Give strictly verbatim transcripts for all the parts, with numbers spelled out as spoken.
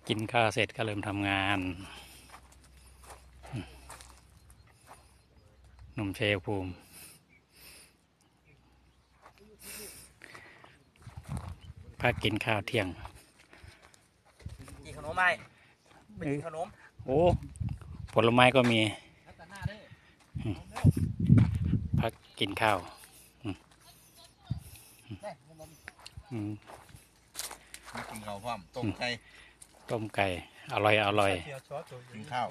กินข้าวเสร็จก็เริ่มทำงานหนุ่มชัยภูมิพักกินข้าวเที่ยงกินขนมไหมไปกินขนมโอ้ผลไม้ก็มีพักกินข้าวกินข้าวพร้อมต้มไก่ต้มไก่อร่อยอร่อยกินข้าว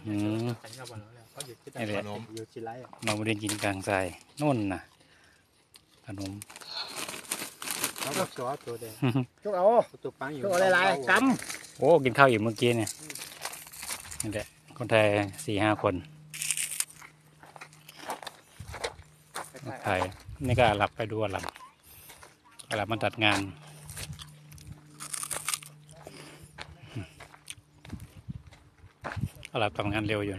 นี่แหละมาบริเวณกินกลางทรายนู่นนะขนมก็ตัวตัวเดียวจุกเอาตัวปังอยู่ตัวอะไรกำโอ้กินข้าวอยู่เมื่อกี้เนี่ยนี่แหละคนไทยสี่ห้าคนไทยนี่ก็หลับไปดูหลับหลับมาตัดงานหลับทำงานเร็วอยู่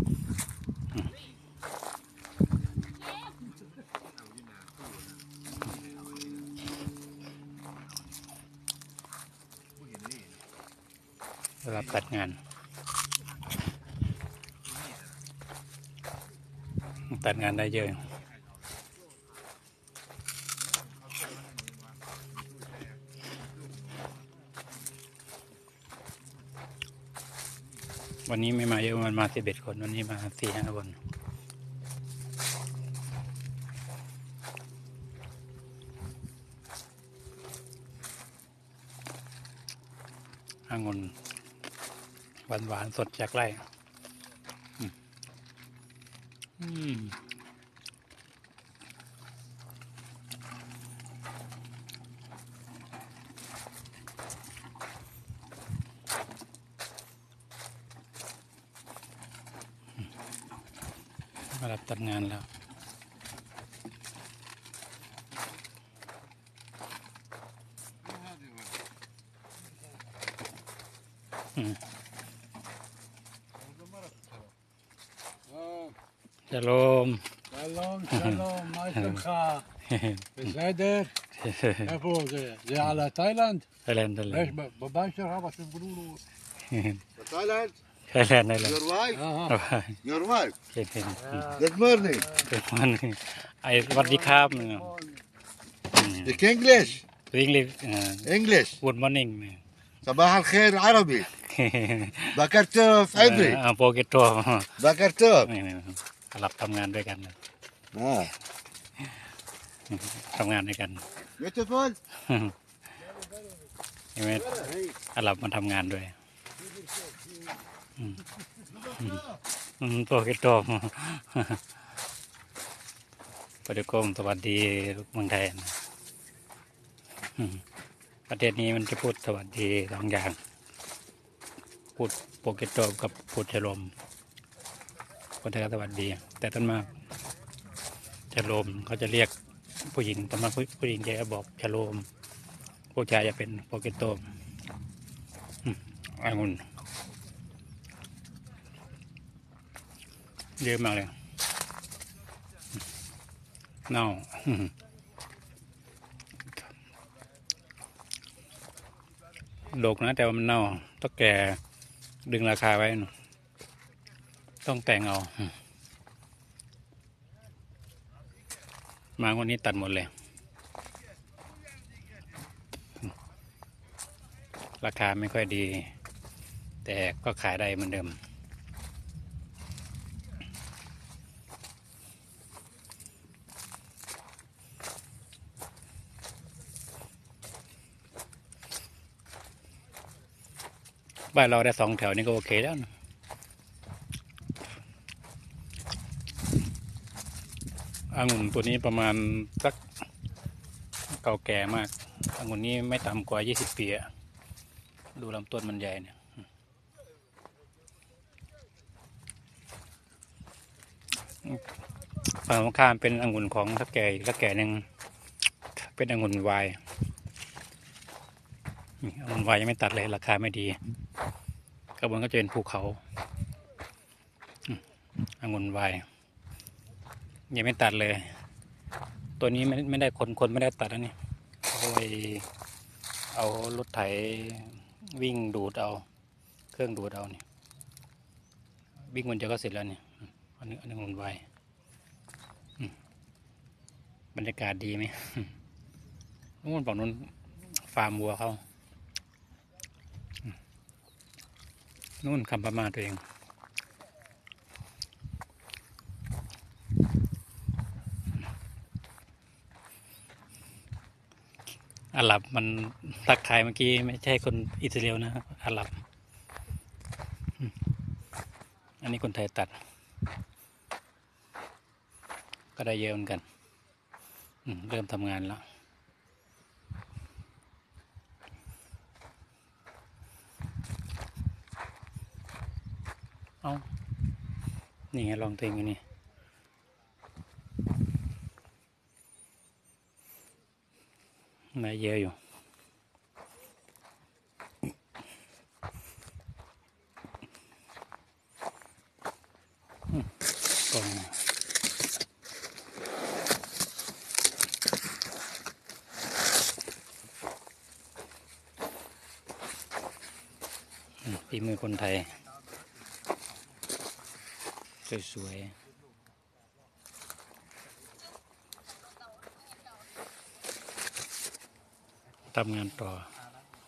หลับตัดงานตัดงานได้เยอะวันนี้ไม่มาเยอะมันมาสิบเอ็ดคนวันนี้มาสี่ห้าคนองุ่นหวานหวานสดจากไร่มารับตัดงานแล้วשלום. שלום, שלום, מה שלומך? בסדר? איפה זה? זה על התאילנד? תאילנד, תאילנד. בבית שלך בשברו לו. Thailand? תאילנד, תאילנד. Your wife? Your wife? כן, כן. Good morning. Good morning. สวัสดีครับ Speak English? English. English. Good morning. صباح الخير عربي. بكر توف عبري. โปเกโต้ بكر توف. หลับทำงานด้วยกันทำงานด้วยกัน Beautiful. ใช่ไหมหลับมาทำงานด้วยโปเกโต้ปฏิกรมสวัสดีเมืองไทยประเทศนี้มันจะพูดสวัสดีสองอย่างพูดโปเกโต้กับพูดชโลมคนไทยก็สวัสดีแต่ต้นมากชโลมเขาจะเรียกผู้หญิงต้นมากผู้หญิงจะบอกชโลมผู้ชายจะเป็นโปเกโต้องุ่นเยอะมากเลยเน่าโดกนะแต่ว่ามันเน่าต้องแก่ดึงราคาไว้ต้องแต่งเอามาวันนี้ตัดหมดเลยราคาไม่ค่อยดีแต่ก็ขายได้เหมือนเดิมบ้านเราได้สองแถวนี้ก็โอเคแล้วนะองุ่นตัวนี้ประมาณสักเก่าแก่มากองุ่นนี้ไม่ต่ำกว่ายี่สิบปีอะดูลำต้นมันใหญ่เนี่ยฝั่งตรงข้ามเป็นองุ่นของทักแก่ทักแก่หนึ่งเป็นองุ่นวายองุ่นวายยังไม่ตัดเลยราคาไม่ดีกระบวนก็จะเป็นภูเขาองุ่นวายยังไม่ตัดเลยตัวนี้ไม่ไม่ได้คนคนไม่ได้ตัดนะนี่ เขาไปเอารถไถวิ่งดูดเอาเครื่องดูดเอาเนี่ยบิ๊กมันจะก็เสร็จแล้วเนี่ยอันนี้อันนี้มันไวอืมบรรยากาศดีไหม นู่นฝั่งนู้นฟาร์มวัวเขาอืมนู่นคำประมาตัวเองอาหรับมันทักทายเมื่อกี้ไม่ใช่คนอิสราเอลนะอาหรับอืมอันนี้คนไทยตัด ก็ได้เยอะเหมือนกันอืมเริ่มทำงานแล้วเอานี่ไงลองตัวเองอยู่นี่ได้เยอะอยู่อืมกล่องอืมฝีมือคนไทย สวยๆทำงานต่อ